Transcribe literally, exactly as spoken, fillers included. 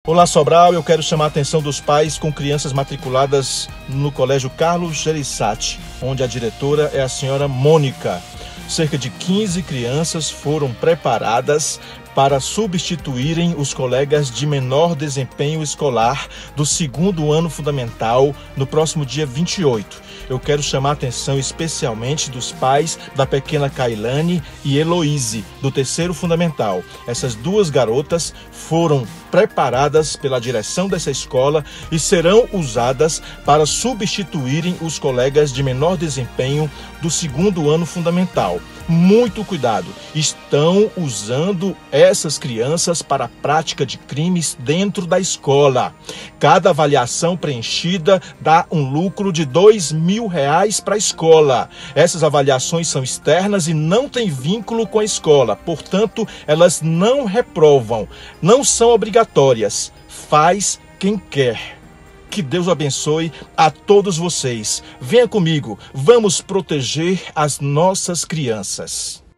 Olá, Sobral, eu quero chamar a atenção dos pais com crianças matriculadas no Colégio Carlos Gereissati, onde a diretora é a senhora Mônica. Cerca de quinze crianças foram preparadas para substituírem os colegas de menor desempenho escolar do segundo ano fundamental no próximo dia vinte e oito. Eu quero chamar a atenção especialmente dos pais da pequena Kailane e Heloíse, do terceiro fundamental. Essas duas garotas foram preparadas pela direção dessa escola e serão usadas para substituírem os colegas de menor desempenho do segundo ano fundamental. Muito cuidado, estão usando essas crianças para a prática de crimes dentro da escola. Cada avaliação preenchida dá um lucro de dois mil reais para a escola. Essas avaliações são externas e não têm vínculo com a escola, portanto, elas não reprovam, não são obrigatórias. Faz quem quer. Que Deus abençoe a todos vocês. Venha comigo, vamos proteger as nossas crianças.